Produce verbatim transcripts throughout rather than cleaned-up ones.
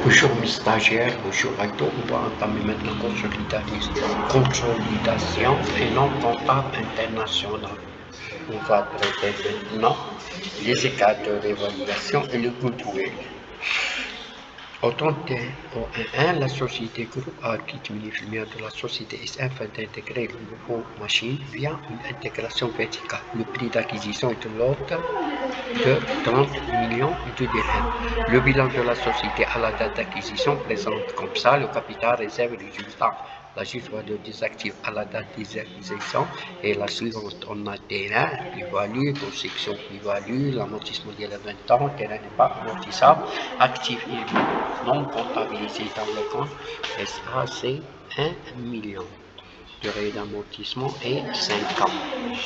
Bonjour mes stagiaires, bonjour à tous. On va entamer maintenant consolidation et non comptable international. On va traiter maintenant les écarts de réévaluation et le goodwill. Au trente et un, la société groupe a acquis Minifilmière de la société S F d'intégrer le nouveau machine via une intégration verticale. Le prix d'acquisition est de l'ordre de trente millions de dirhams. Le bilan de la société à la date d'acquisition présente comme ça le capital réserve résultat. La juste valeur des actifs à la date d'acquisition est la suivante. On a terrain, plus-value, construction, plus-value, l'amortissement il y a vingt ans, terrain n'est pas amortissable, actifs non comptabilisés dans le compte S A C un million. Durée d'amortissement est cinq ans.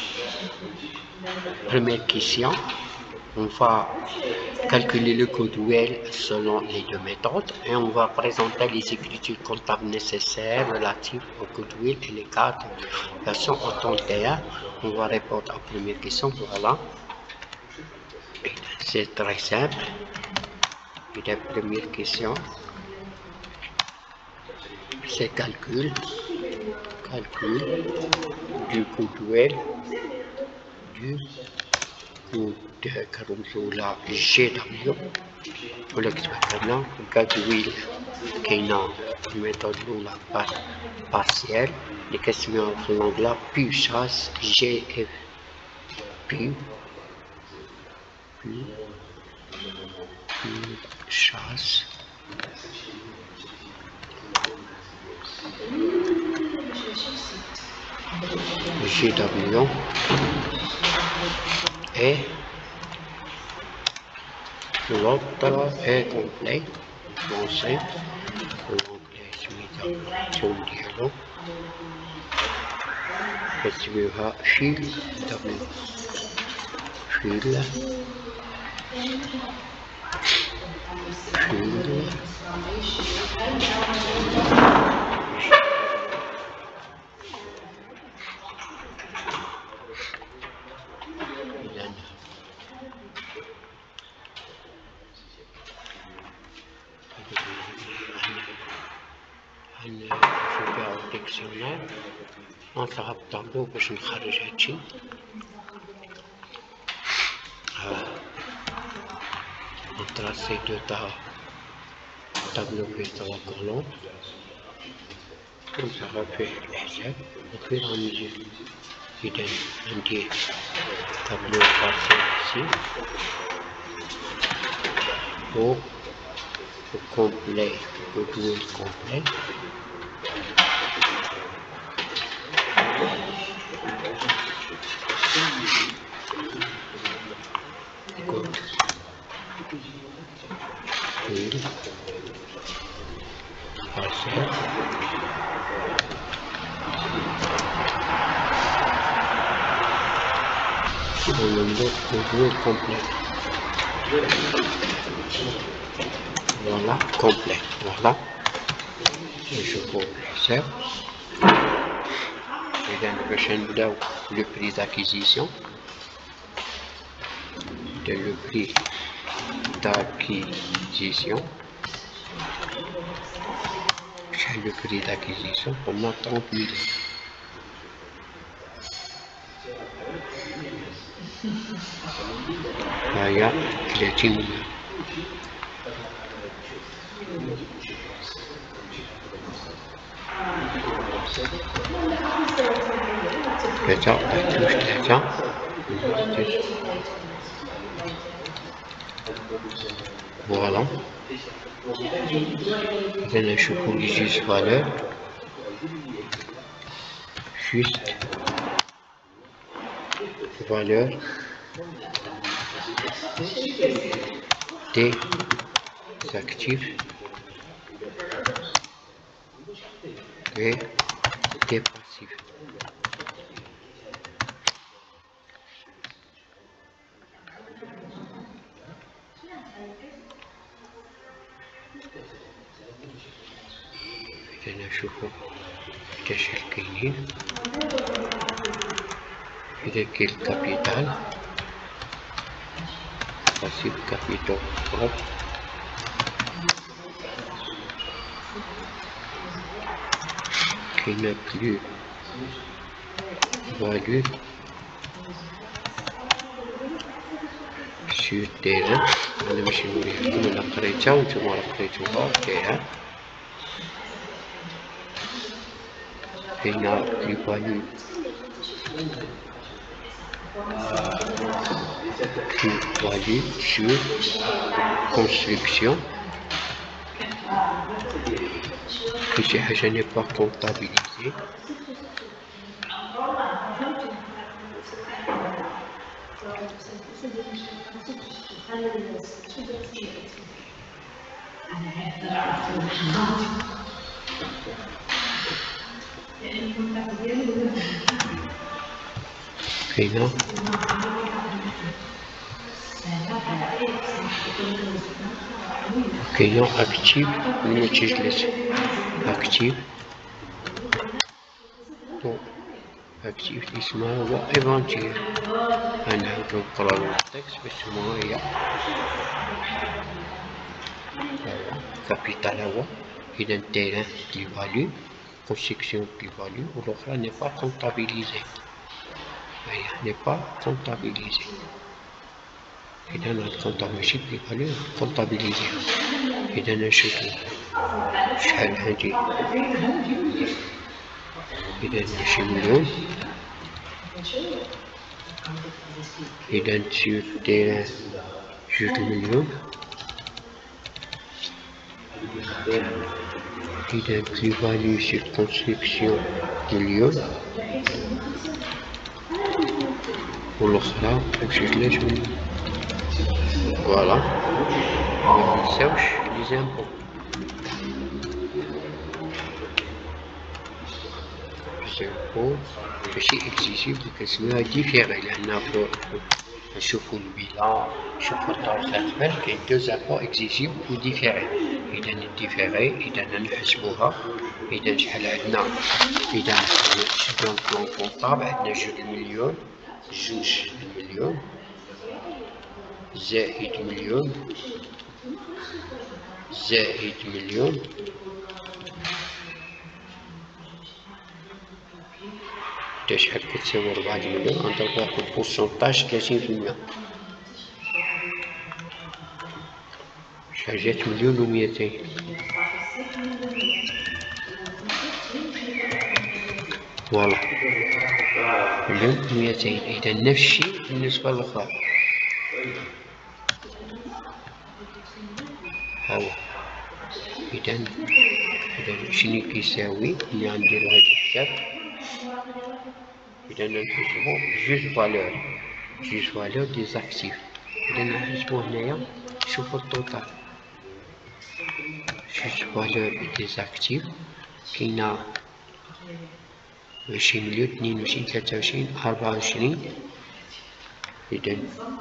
Première question. On va calculer le goodwill selon les deux méthodes et on va présenter les écritures comptables nécessaires relatives au goodwill et les cartes de version au trente et un. On va répondre à la première question. Voilà. C'est très simple. Et la première question, c'est calcul. Calcul du goodwill du de Carousel G W pour l'expérience goodwill qui est une méthode par partielle. Les questions de la puissance G F P puissance G W et l'autre est complet. Français, l'anglais sur le dialogue. Recevra fil W. Fil. Fil. الديكسيونير نطلع الطابلو باش نخرج هادشي. نتراسي دو تاع طابلو فيه توا كولون ونصغر فيه الحساب وفي غنجي إذا عندي طابلو بارسي إيسي و complet, goodwill complet. Goodwill. Parcel. Le nombre goodwill complet. Voilà, complet. Voilà. Et je vous laisse. Et dans le prochain vidéo, le prix d'acquisition. De le prix d'acquisition. C'est le prix d'acquisition pour moi trente mille. Voilà, ثلاثين مليون. ثلاثة تحتوش ثلاثة فوالا. إذا نشوفو لي جوج فالور جوست فالور des actifs et des passifs. إذا نشوفو كاش الكاينين إذا كاين الكابيتال باسيف كابيتال بروب qui n'a plus value sur terrain. أنا باش نوريكم أنا قريتها وانتم راه قريتوها terrain. كاينة plus value plus value sur construction. que شي حاجة n'est pas comptabilisée. كاينة كاينة active ملي تجلس active active اسمها هو inventaire. أنا نقرا التكست باش تسمعوا هي capital هو. إذا terrain plus value construction plus value والأخرى n'est pas comptabilisée. هي n'est pas comptabilisée. إذا الكونطاب ماشي plus value comptabilisée. إذا نشوفو شحال عندي. إذا شي مليون. إذا sur terrain جوج مليون. إذا plus value sur construction مليون والأخرى مشيتلاش مليون. فوالا منساوش لي زامبو. زامبو ماشي اكزيجيبل كنسميوها ديفيري لأن نشوفو البيلا نشوفو الطرفات كاين دو زامبو اكزيجيبل و ديفيري. إذا الديفيري إذا نحسبوها. إذا شحال عندنا. إذا شدو البلون كونطابل عندنا جوج مليون جوج مليون زائد مليون زائد مليون تا شحال كتساوي ربعة مليون. غنضربوها في البورسونتاج ثلاثين في المية. شحال جات مليون و ميتين. فوالا مليون و ميتين. إذا نفس الشيء بالنسبة للأخرى. هاهو إذا إذا شنو كيساوي ملي غنديرو هاد الحساب. إذا نحسبو جوج فالور جوج فالور دي زاكتيف. إذا نحسبو هنايا شوفو التوتال جوج فالور دي زاكتيف. كاينة عشرين مليون اثنين وعشرين ثلاثة وعشرين أربعة وعشرين. إذا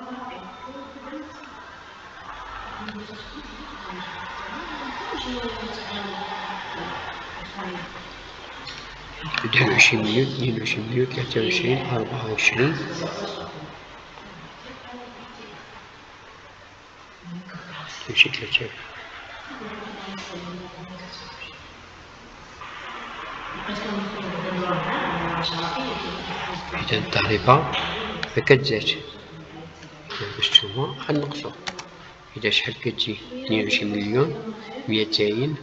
إذا عشرين مليون اثنين وعشرين مليون ثلاثة وعشرين أربعة وعشرين. ماشي ثلاثة. إذا الضريبة مكتزادش باش نتوما غنقصو. إذا شحال كتجي اثنين وعشرين مليون ميتين.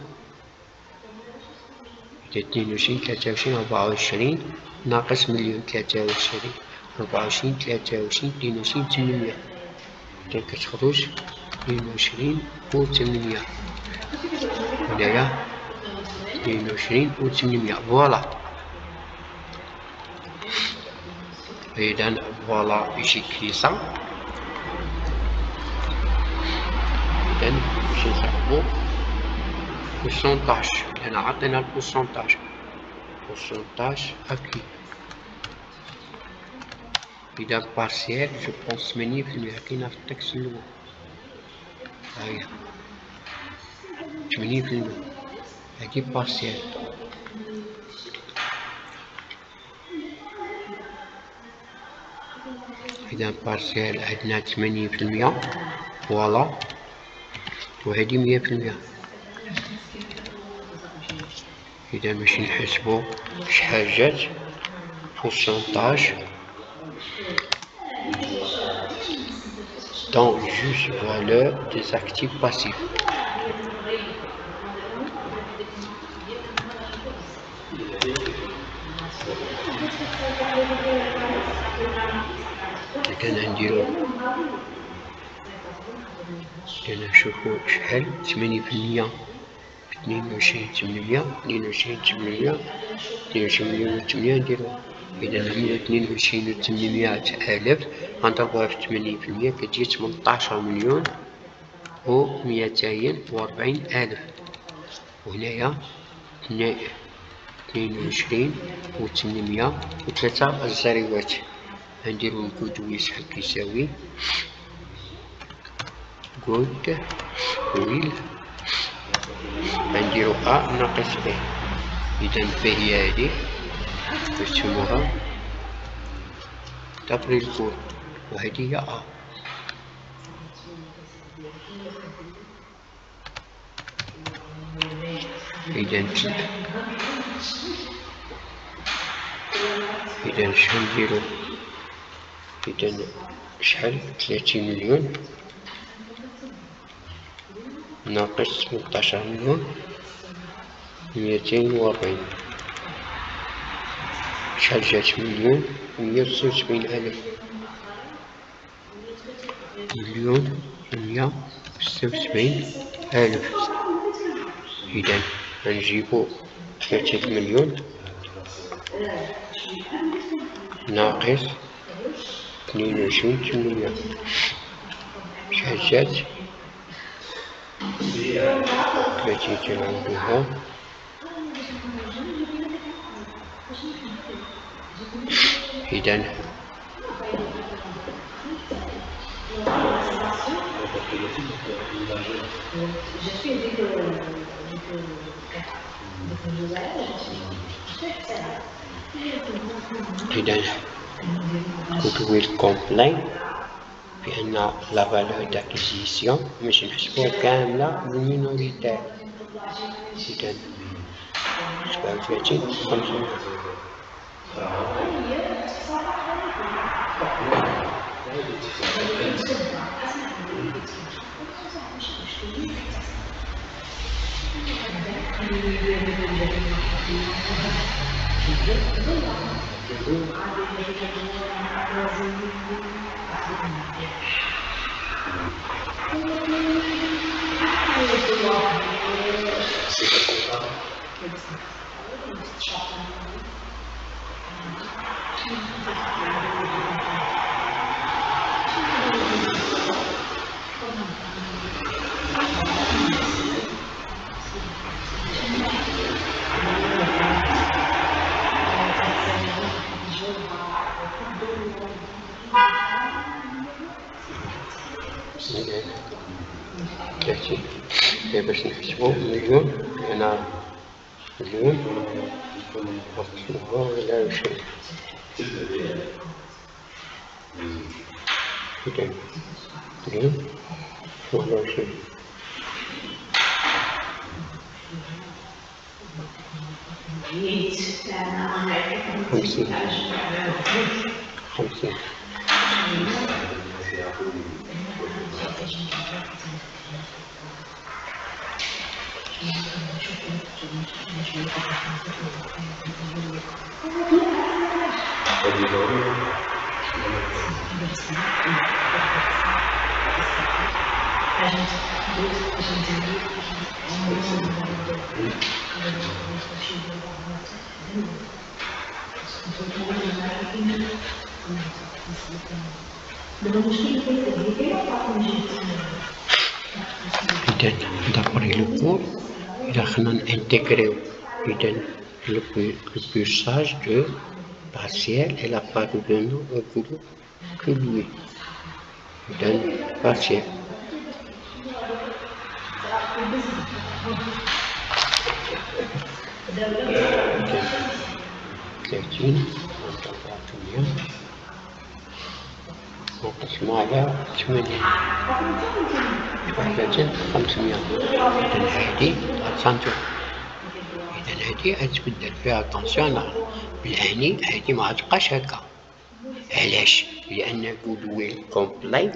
إذا اثنين وعشرين ثلاثة وعشرين أربعة وعشرين ناقص مليون ثلاثة وعشرين أربعة وعشرين ثلاثة وعشرين اثنين وعشرين ثمنمية. إذا كتخرج اثنين وعشرين و ثمنمية. هنايا اثنين وعشرين و ثمنمية. فوالا. إذا فوالا يجي كيسا. إذا باش نحسبو بورسونتاج. هنا عطينا البورسونتاج. بورسونتاج أكيد. إذا بارسيال جو بونس ثمانين في المية كاينة في التكست الأول. هاهي ثمانين في المية هادي بارسيال. إذا بارسيال عندنا ثمانين في المية. فوالا وهادي مية في المية. إذا باش نحسبو شحال جات pourcentage dans juste valeur des actifs passifs. إذا نديرو إذا نشوفو شحال ثمانية في المية اثنين وعشرين ثمانمية اثنين وعشرين ثمانمية اثنين وعشرين مليون وثمانية نديرو. إذا هنا اثنين وعشرين وثمانمية ألف غنضربوها في ثمانية في المية كتجي تمنطاش مليون وميتين وربعين ألف. وهنايا اثنين وعشرين وثمانمية وثلاثة الزريوات. غنديرو الكود شحال كيساوي كود ويل غنديرو أ ناقص ب. إذا ب هي هادي نرسموها دابري الكود وهادي هي أ. إذا إذا شحال نديرو؟ إذا شحال ثلاثين مليون ناقص ثمنطاش مليون ميتين وربعين شحال جات؟ مليون مية وستة وسبعين ألف. مليون مية وستة وسبعين ألف. إذا غنجيبو ثلاثة مليون ناقص اثنين وعشرين ثمانمية شحال جات؟ ثلاثين تنعاودوها إذا إذا goodwill complain بأن لا فالور d'acquisition ماشي نحسبوها كاملة بالمينوريتير. إذا سبعة وثلاثين خمسمية. باش نحسبو مليون هنا مليون نقسموها على عشرين. إذا مليون على عشرين خمسين خمسين. إذا d'après le cours إذا خلينا نانتيغريو إذا le pourcentage de partiel et la part de nous au groupe publié. إذا partiel ثلاثين نقسمو على ثمانين ثلاثين خمسمية. إذا هادي غتسانتو لأن هادي غتبدل فيها اتونسيون بالأهني، هادي مغتبقاش هكا. علاش؟ لأن جودويل كومبلي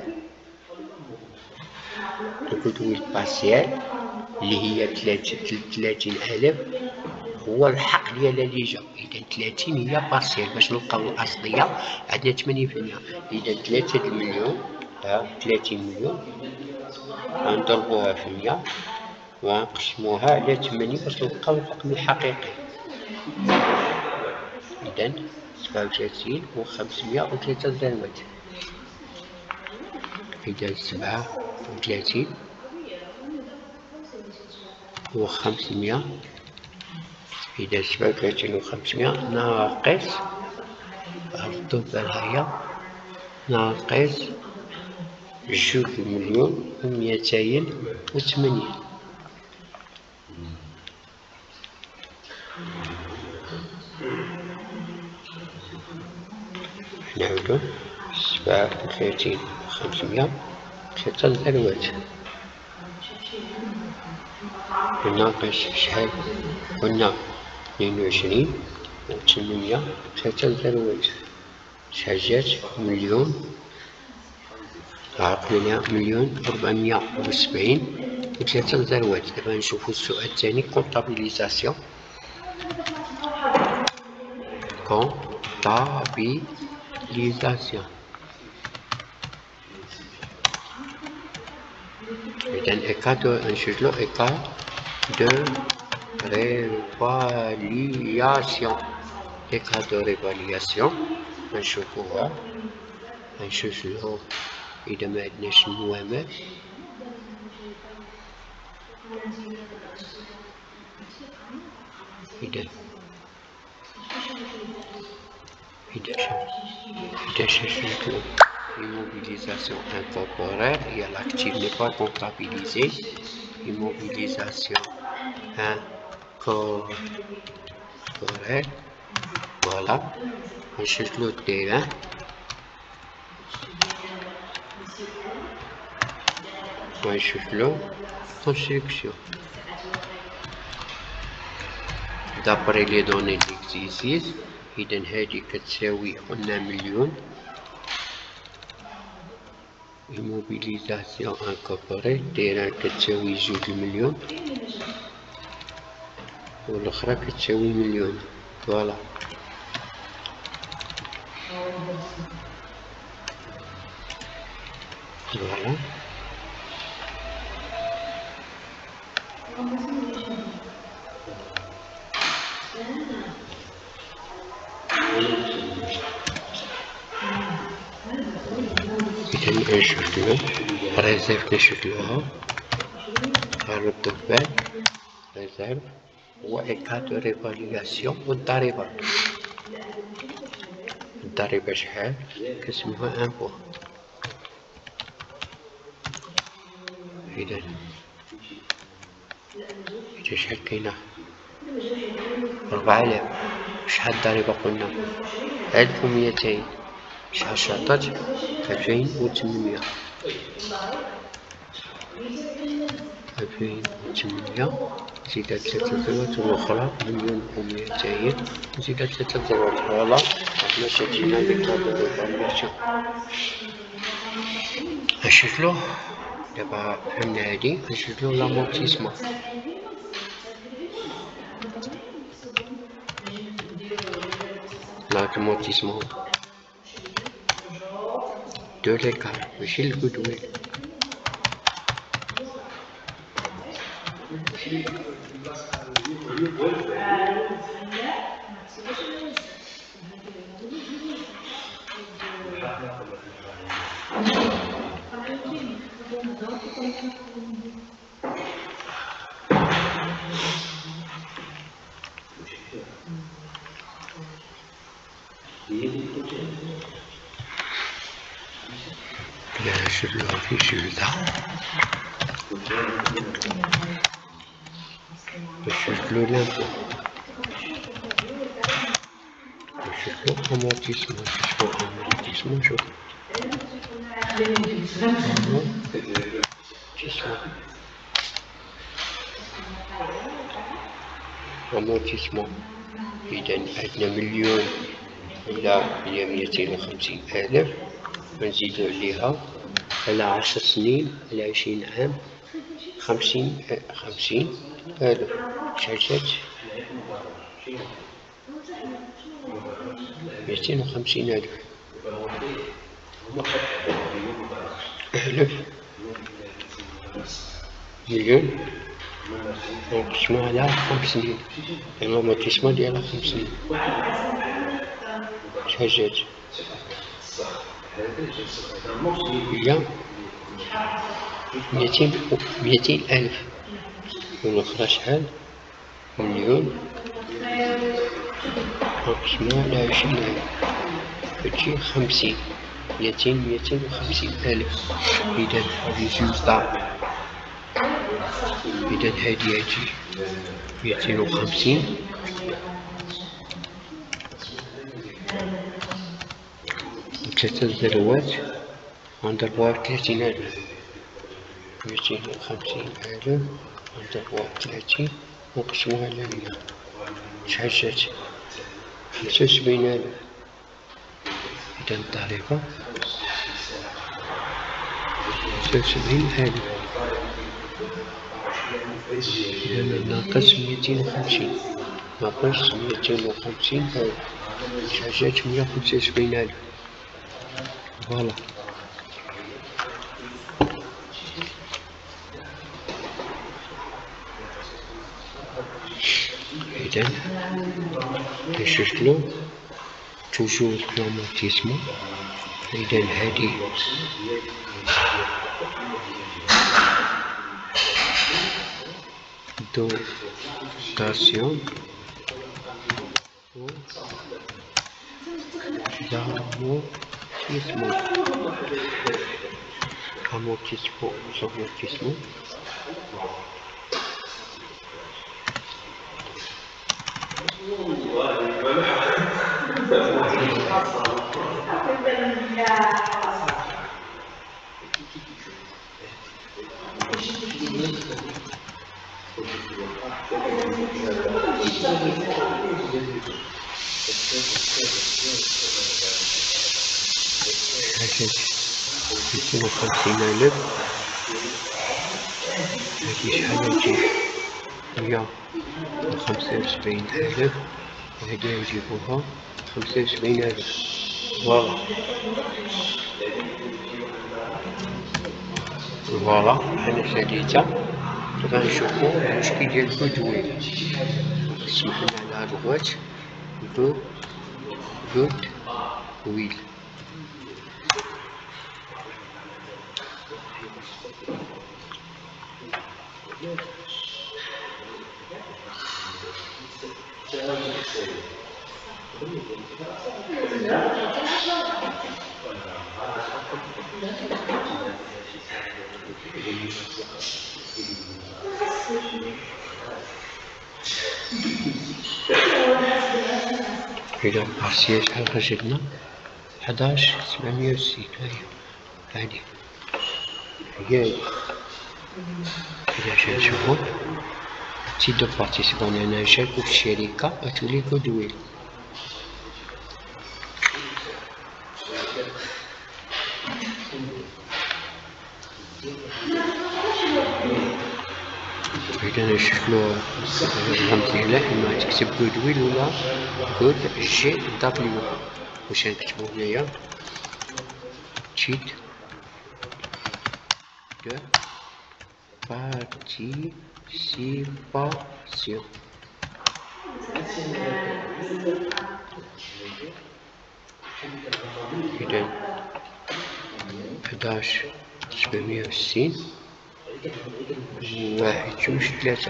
جودويل بارسيال اللي هي تلاتين ألف هو الحق ديال اللي جا. إذا ثلاثين هي بارسيال، باش نلقاو الأصلية عندنا ثمانين في المية. إذا ثلاثة المليون ها ثلاثين مليون غنضربوها في مية ونقسموها على ثمانين باش نلقاو الرقم الحقيقي. إذا سبعة وثلاثين وخمسمية وثلاثة ذروات. إذا سبعة وثلاثين وخمسمية، إذا سبعة وثلاثين وخمسمية ناقص ردو بالهيا ناقص جوج مليون وميتين وثمانين. نعودو سبعة وثلاثين وخمسمية ثلاثة ذروات ناقص شحال؟ قلنا اثنين وعشرين وثمانمية ثلاثة ذروات. شحال جات؟ مليون عقلنا مليون ربعمية وسبعين وثلاثة ذروات. دابا نشوفو السؤال الثاني كونطابيليزاسيون. كونطابيليزاسيون إذن état de نشوفلو état de réévaluation. état de réévaluation نشوفوها نشوفلو إذا ما عندناش النوامات. إذا إذا إذا شفنا immobilisation incorporelle et l'actif n'est pas comptabilisé. Immobilisation incorporelle. Voilà. On cherche le terrain. On cherche la construction. D'après les données d'exercice, إذا هذه كتساوي قلنا مليون. immobilisation incorporée terrain كتساوي جوج مليون والأخرى كتساوي مليون. فوالا فوالا إذا نشوفلو ريزيرف نشوفلوها نردو البال. ريزيرف هو إيكا دو ريفالياسيون والضريبة. الضريبة شحال؟ كنسموها امبو. إذا إذا شحال كاينة؟ ربعة آلاف. شحال الضريبة قلنا؟ ألف وميتين. شحال شاطت؟ ألفين وثمنمية. ألفين وثمنمية زيد ثلاثة ذروات والأخرى مليون وميتين زيد ثلاثة ذروات. فوالا عندنا شتينا بكتاب الريفالياسيون. نشوفلو دابا فهمنا هادي. نشوفلو لامورتيسمون. l'amortissement de l'écart, ماشي الجدول. Bien, je le affiche là. Je le l'impôt. Je le amortissement. Je le amortissement. Je amortissement. أمورتيسمون. إذا عندنا مليون إلى مئتين وخمسين ألف، نزيدو عليها على عشر سنين على عشرين عام خمسين خمسين ألف. شحال جات؟ مئتين وخمسين ألف. ألف مليون نقسمو على خمس سنين، الأمورتيسمون ديالها خمس سنين. شحال جات؟ هي مئتين مئتين ألف. والأخرى شحال؟ مليون نقسمو على عشرين ألف تجي خمسين. مئتين مئتين وخمسين ألف. إذا الريزولتا إذا هادي هادي مئتين وخمسين ثلاثة ذروات غنضربوها بثلاثين ألف. مئتين وخمسين ألف غنضربوها بثلاثين ونقسموها على مية. شحال جات؟ خمسة وسبعين ألف. إذا الضريبة خمسة وسبعين ألف. إذا ناقص مئتين وخمسين، ناقص مئتين وخمسين ألف. شحال جات؟ مية وخمسة وسبعين ألف. فوالا. إذا نشوفلو توجور لامورتيسمون. إذا هادي دوتاسيون و d'amortissement. Amortissement, amortissement. مئتين وخمسين ألف. هادي شحال هادي؟ مية وخمسة وسبعين ألف. وهادي نجيبوها خمسة وسبعين ألف. فوالا. فوالا حنا ثالثة غنشوفو المشكل ديال الجدول. سمح لنا على هاد الوقت دو جود ويل. إذا بارسية شحال خرجتنا؟ حداش سبعمية وستين. هاهي هادي هي. إذا باش نشوفو تيد دو بارتيسيبون أنا نشاركو في الشركة أتولي جودويل. إذا نشوفلو الأمثلة إما تكتب جودويل ولا جود جي دبليو. واش نكتبو هنايا؟ تيد دو participation. إذا حداش سبعمية وستين واحد جوج ثلاثة.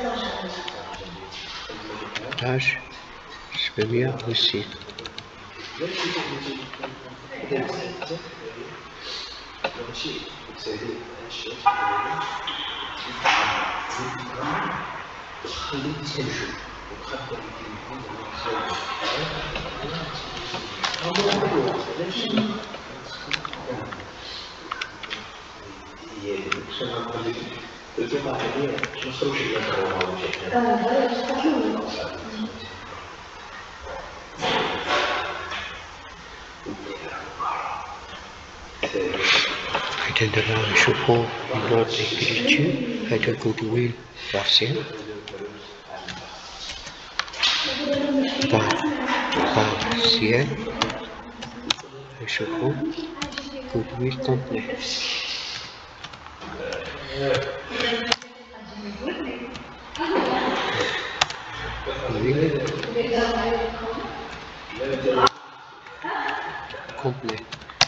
حداش سبعمية وستين. عندما نشوفوا نوع d'écriture هذا goodwill partiel partiel نشوفوا goodwill complet complet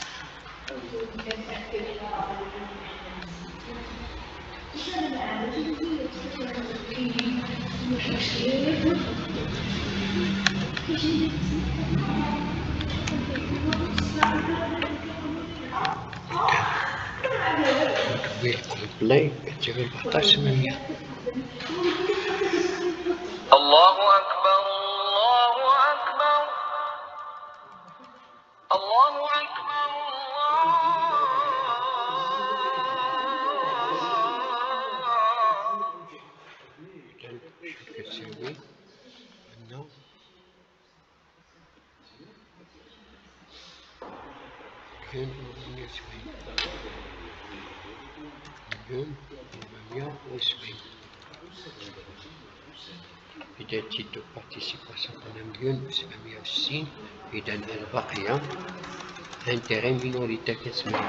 goodwill complet كتير أربعطاش ثمانية. الله أكبر الله أكبر الله أكبر شو كتساوي عندنا مليون وربعمية وسبعين مليون وربعمية وسبعين. إذا تيتو بارتيسيباسيون عندنا مليون وسبعمية وستين. إذا البقية انتيغي مينوريتير كتسمى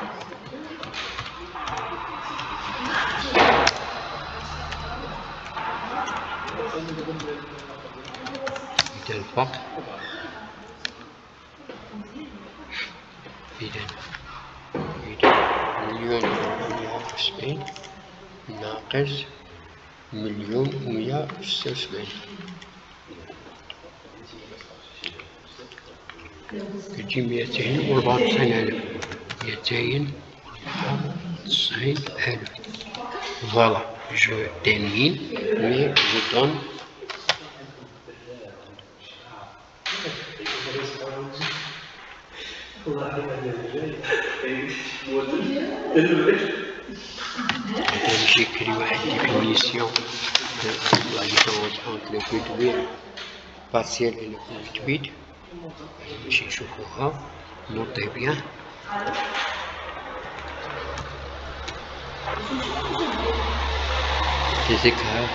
إذا الفرق إذا إذا مليون وربعمية وسبعين ناقص مليون ومية وستة وسبعين كتجي ميتين وربعة وتسعين ألف ميتين وربعة وتسعين ألف. Voilà, je termine, mais je donne j'écris une définition de la différence entre le goodwill partiel et le goodwill. Je trouve, notez bien. Des écarts.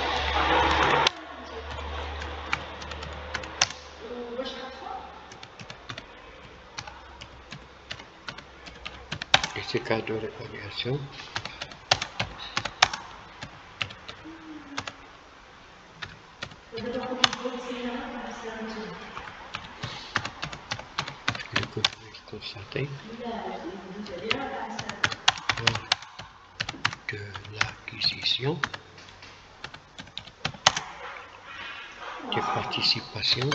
Les écarts de l'évaluation. Le goodwill constaté de l'acquisition de participation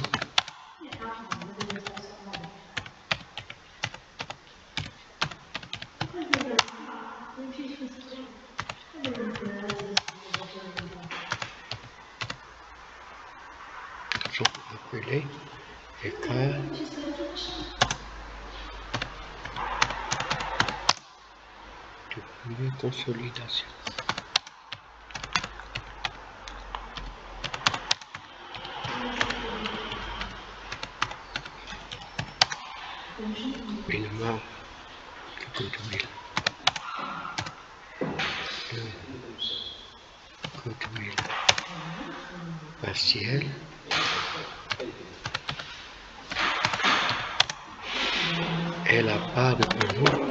sont appelés écarts de consolidation. Une marque de goodwill. Le goodwill partiel est la part de paiement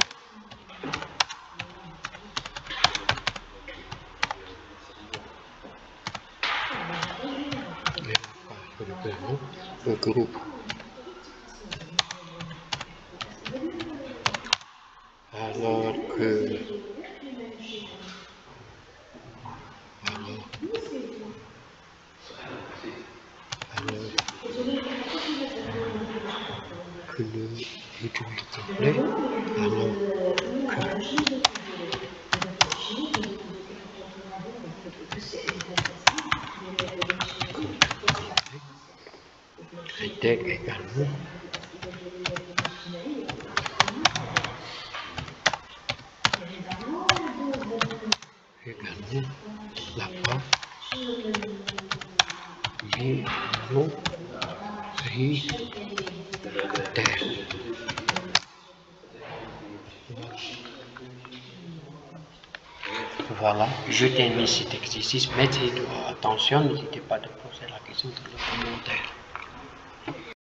le groupe alors que alors, alors que le goodwill complet alors que intègre également également prioritaire. Voilà, je termine cet exercice. Mettez attention, n'hésitez pas à poser la question dans le commentaire.